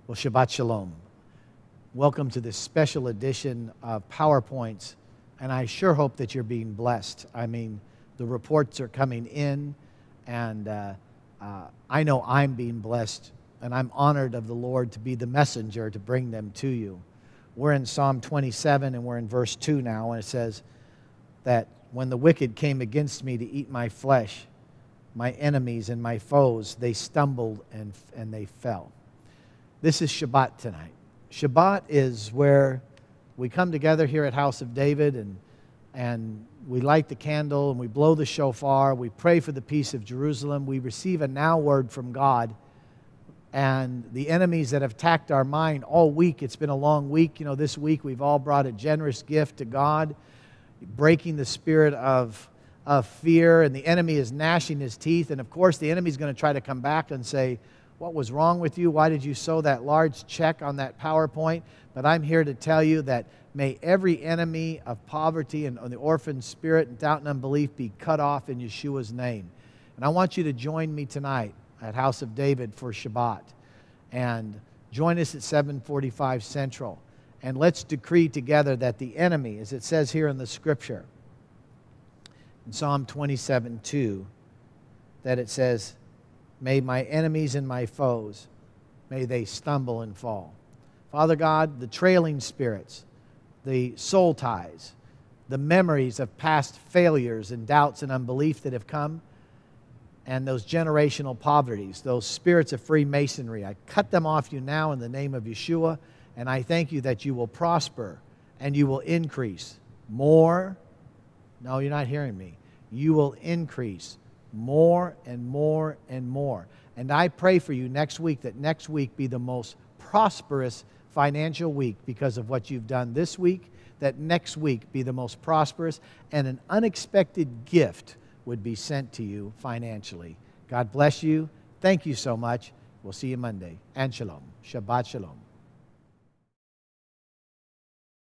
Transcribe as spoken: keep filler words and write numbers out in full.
Well, Shabbat Shalom. Welcome to this special edition of PowerPoints, and I sure hope that you're being blessed. I mean, the reports are coming in, and uh, uh, I know I'm being blessed, and I'm honored of the Lord to be the messenger to bring them to you. We're in Psalm twenty-seven, and we're in verse two now, and it says that when the wicked came against me to eat my flesh, my enemies and my foes, they stumbled and, and they fell. This is Shabbat tonight. Shabbat is where we come together here at House of David, and, and we light the candle and we blow the shofar. We pray for the peace of Jerusalem. We receive a now word from God. And the enemies that have attacked our mind all week, it's been a long week. You know, this week we've all brought a generous gift to God, breaking the spirit of, of fear. And the enemy is gnashing his teeth. And of course, the enemy's going to try to come back and say, what was wrong with you? Why did you sow that large check on that PowerPoint? But I'm here to tell you that may every enemy of poverty and the orphan spirit and doubt and unbelief be cut off in Yeshua's name. And I want you to join me tonight at House of David for Shabbat. And join us at seven forty-five Central. And let's decree together that the enemy, as it says here in the Scripture, in Psalm twenty-seven two, that it says, may my enemies and my foes, may they stumble and fall. Father God, the trailing spirits, the soul ties, the memories of past failures and doubts and unbelief that have come, and those generational poverties, those spirits of Freemasonry, I cut them off you now in the name of Yeshua, and I thank you that you will prosper and you will increase more. No, you're not hearing me. You will increase more and more and more. And I pray for you next week that next week be the most prosperous financial week because of what you've done this week, that next week be the most prosperous, and an unexpected gift would be sent to you financially. God bless you. Thank you so much. We'll see you Monday. And shalom. Shabbat shalom.